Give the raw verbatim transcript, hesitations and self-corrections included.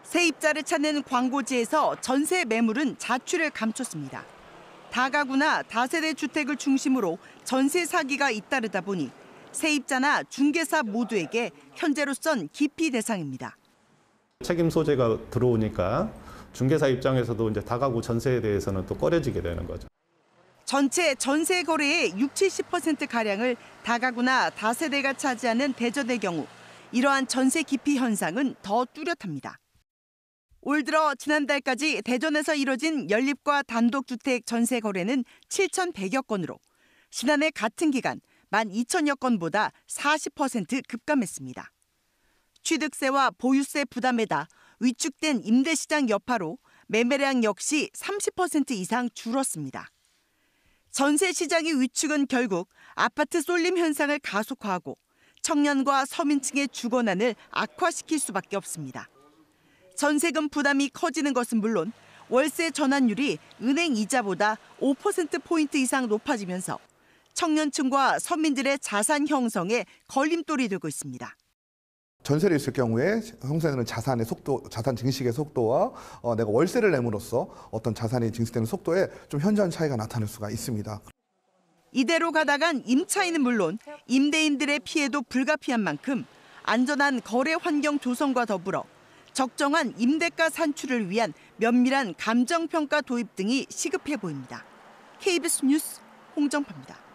세입자를 찾는 광고지에서 전세 매물은 자취를 감췄습니다. 다가구나 다세대 주택을 중심으로 전세 사기가 잇따르다 보니 세입자나 중개사 모두에게 현재로선 기피 대상입니다. 책임 소재가 들어오니까 중개사 입장에서도 이제 다가구 전세에 대해서는 또 꺼려지게 되는 거죠. 전체 전세 거래의 육십, 칠십 퍼센트 가량을 다가구나 다세대가 차지하는 대전의 경우 이러한 전세 기피 현상은 더 뚜렷합니다. 올 들어 지난달까지 대전에서 이뤄진 연립과 단독주택 전세 거래는 칠천백여 건으로 지난해 같은 기간 만 이천여 건보다 사십 퍼센트 급감했습니다. 취득세와 보유세 부담에다 위축된 임대시장 여파로 매매량 역시 삼십 퍼센트 이상 줄었습니다. 전세 시장의 위축은 결국 아파트 쏠림 현상을 가속화하고 청년과 서민층의 주거난을 악화시킬 수밖에 없습니다. 전세금 부담이 커지는 것은 물론 월세 전환율이 은행 이자보다 오 퍼센트 포인트 이상 높아지면서 청년층과 서민들의 자산 형성에 걸림돌이 되고 있습니다. 전세를 있을 경우에 형성되는 자산의 속도, 자산 증식의 속도와 어, 내가 월세를 내므로써 어떤 자산이 증식되는 속도에 좀 현저한 차이가 나타날 수가 있습니다. 이대로 가다간 임차인은 물론 임대인들의 피해도 불가피한 만큼 안전한 거래 환경 조성과 더불어 적정한 임대가 산출을 위한 면밀한 감정평가 도입 등이 시급해 보입니다. 케이비에스 뉴스 홍정파입니다.